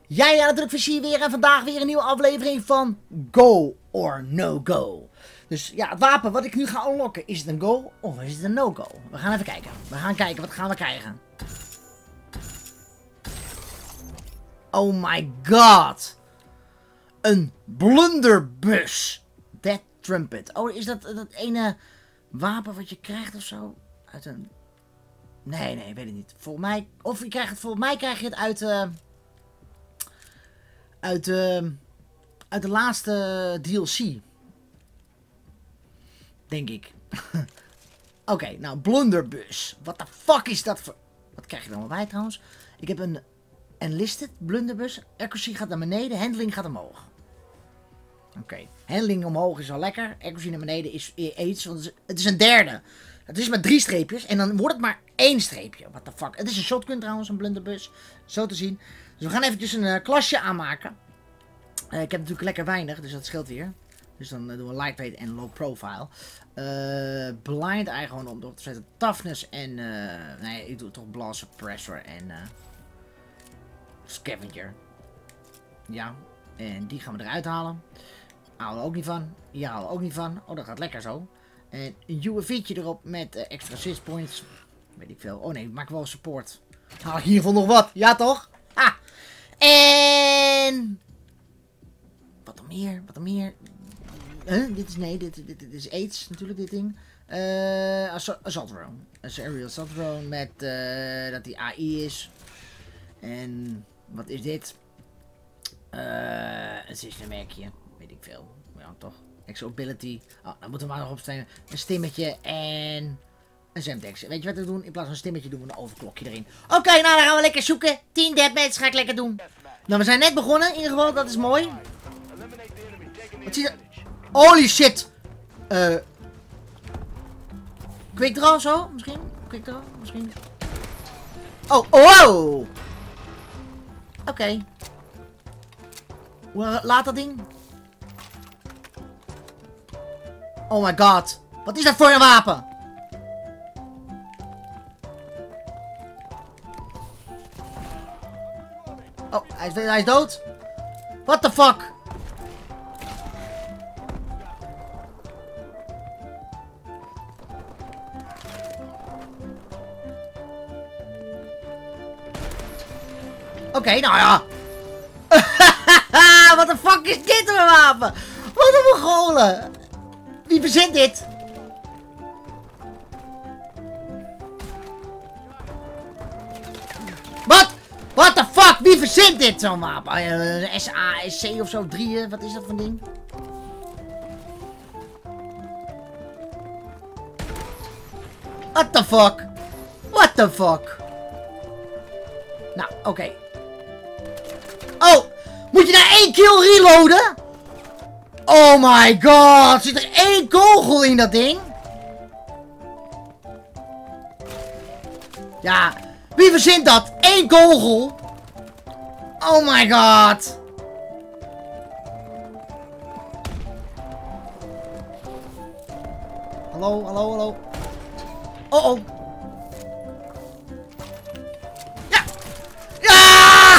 Jij natuurlijk Vizier weer en vandaag weer een nieuwe aflevering van Go or No Go. Dus ja, het wapen wat ik nu ga unlocken, is het een go of is het een no go? We gaan even kijken. We gaan kijken, wat gaan we krijgen? Oh my god. Een blunderbus. Dead Trumpet. Oh, is dat ene wapen wat je krijgt of zo? Uit een... Nee, weet ik niet. Volgens mij... Of je krijgt het... Volgens mij krijg je het uit de laatste DLC. Denk ik. Oké, nou, blunderbus. What the fuck is dat voor... Wat krijg je er allemaal bij trouwens? Ik heb een enlisted blunderbus. Accuracy gaat naar beneden, handling gaat omhoog. Oké, handling omhoog is wel lekker. Accuracy naar beneden is iets, want het is een derde. Het is maar 3 streepjes en dan wordt het maar 1 streepje. What the fuck. Het is een shotgun trouwens, een blunderbus. Zo te zien. Dus we gaan eventjes een klasje aanmaken. Ik heb natuurlijk lekker weinig, dus dat scheelt weer. Dus dan doen we lightweight en low profile. Blind eye gewoon om op te zetten. Toughness en... nee, ik doe toch blast suppressor en... scavenger. Ja, en die gaan we eruit halen. Halen we ook niet van. Hier halen we ook niet van. Oh, dat gaat lekker zo. En een UAV'tje erop met extra assist points. Weet ik veel. Oh nee, maak wel support. Haal ik hiervan nog wat? Ja toch? Ha! En... Wat dan meer? Wat dan meer? Dit is... Nee, dit is AIDS natuurlijk, dit ding. Assault drone. Een aerial assault drone met dat die AI is. En... Wat is dit? Het is een merkje. Weet ik veel. Ja, toch? Exo-ability. Oh, dan moeten we maar nog opstellen. Een stimmetje en... Een Zemtex. Weet je wat we doen? In plaats van een stimmetje doen we een overklokje erin. Oké, nou dan gaan we lekker zoeken. 10 deathmatch ga ik lekker doen. Nou, we zijn net begonnen. In ieder geval, dat is mooi. Wat zie je? Holy shit! Quick draw zo? Misschien? Quick draw? Misschien? Oh! Oké. Hoe laat dat ding? Oh my god. Wat is dat voor een wapen? Oh, hij is dood. What the fuck? Oké, nou ja. Wat de fuck is dit voor een wapen? Wat een Mongolen. Wie verzint dit? Wat? What the fuck? Wie verzint dit zo'n wapen? SASC of zo, 3, wat is dat voor ding? What the fuck? What the fuck? Nou, oké. Oh! Moet je nou 1 kill reloaden? Oh my god! Zit er 1 kogel in dat ding? Ja, wie verzint dat? 1 kogel? Oh my god! Hallo, hallo, hallo. Oh oh. Ja! Ja!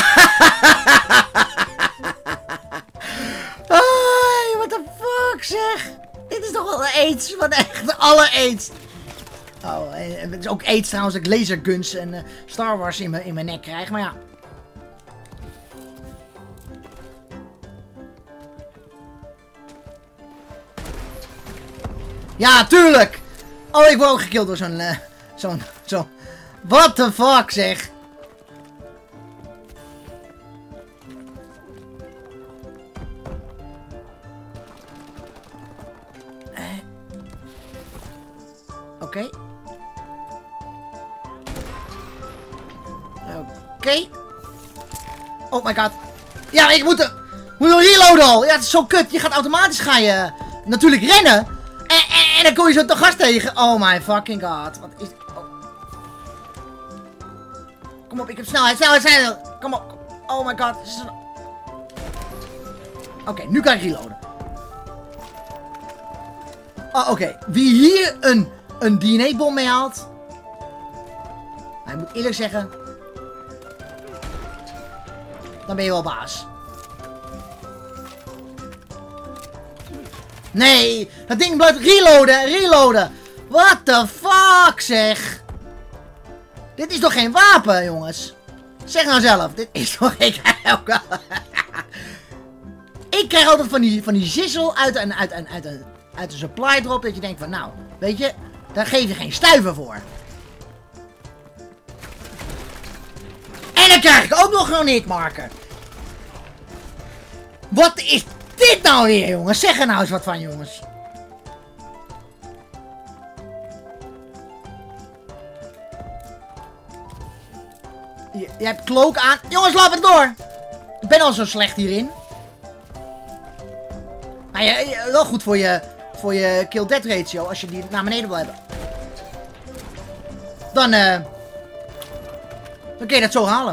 Ai, what the fuck zeg! Dit is toch wel AIDS van echt de alle AIDS. Oh, en het is ook AIDS trouwens dat ik laserguns en Star Wars in mijn nek krijg, maar ja. Ja, tuurlijk! Oh, ik word ook gekild door zo'n... What the fuck zeg! Oké. Oké. Oh my god. Ja, ik moet reloaden al. Ja, het is zo kut. Je gaat automatisch natuurlijk rennen. En dan kom je zo te gast tegen. Oh my fucking god. Wat is... Oh. Kom op, ik heb snelheid. Kom op. Oh my god. Oké, nu kan ik reloaden. Oh, oké. Wie hier een DNA-bom mee haalt. Hij moet eerlijk zeggen. Dan ben je wel baas. Nee, dat ding blijft reloaden en reloaden. What the fuck, zeg. Dit is toch geen wapen, jongens? Zeg nou zelf, dit is toch geen... Ik krijg altijd van die zissel uit een supply drop. Dat je denkt van, nou, weet je, daar geef je geen stuiver voor. En dan krijg ik ook nog een hitmarker. Wat is dit nou weer, jongens? Zeg er nou eens wat van, jongens. Je hebt cloak aan. Jongens, laat het door. Ik ben al zo slecht hierin. Maar wel goed voor je kill death ratio. Als je die naar beneden wil hebben. Dan kun je dat zo halen.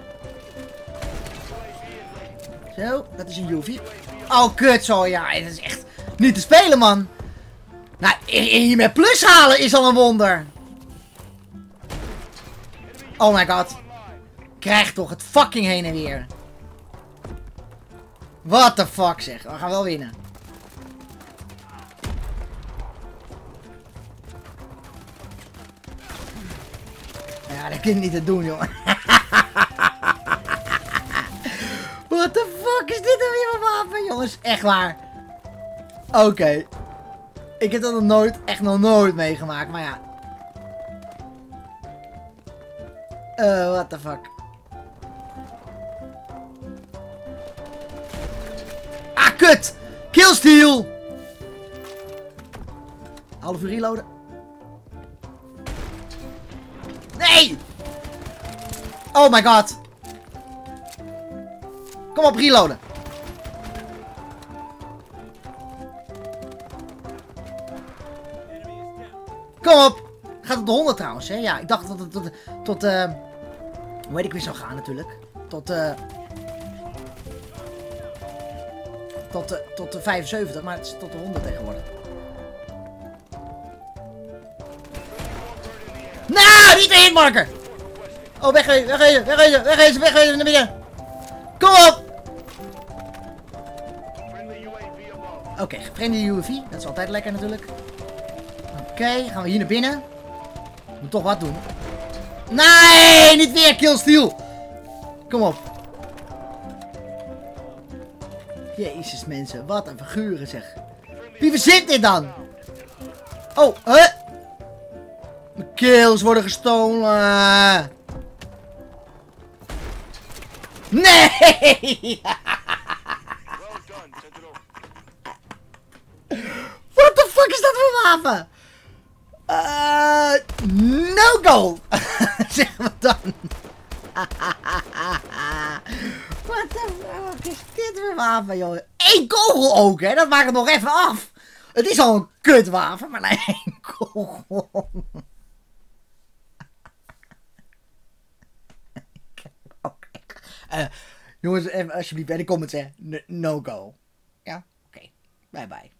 Zo, dat is een UV. Oh, kut zo. Ja, dat is echt niet te spelen, man. Nou, hier met plus halen is al een wonder. Oh my god. Krijg toch het fucking heen en weer. What the fuck, zeg. We gaan wel winnen. Ja, dat kun je niet te doen, jongen. What the fuck is dit nou weer een wapen, jongens? Echt waar. Oké. Ik heb dat nog nooit, echt nog nooit meegemaakt, maar ja. What the fuck. Ah, kut! Killsteal! Half uur reloaden. Nee! Oh my god. Kom op, reloaden. Kom op. Gaat op de 100 trouwens, hè? Ja, ik dacht dat het tot hoe heet ik weer zou gaan natuurlijk. Tot de 75, maar het is tot de 100 tegenwoordig. Nou, niet de hitmarker! Oh, wegwezen, wegwezen, wegwezen, wegwezen, wegwezen, naar binnen! Kom op! Oké, friendly UAV, dat is altijd lekker natuurlijk. Oké, gaan we hier naar binnen. Moet toch wat doen. Nee, niet weer killsteal! Kom op. Jezus mensen, wat een figuren zeg. Wie verzint dit dan? Oh, mijn kills worden gestolen. Nee! What the fuck is dat voor wapen? No go! Zeg maar dan. What the fuck is dit voor wapen, jongen? 1 kogel ook, hè? Dat maakt het nog even af. Het is al een kutwapen, maar nee, 1 kogel. Jongens, even alsjeblieft bij de comments, hè. No go. Ja? Oké. Bye bye.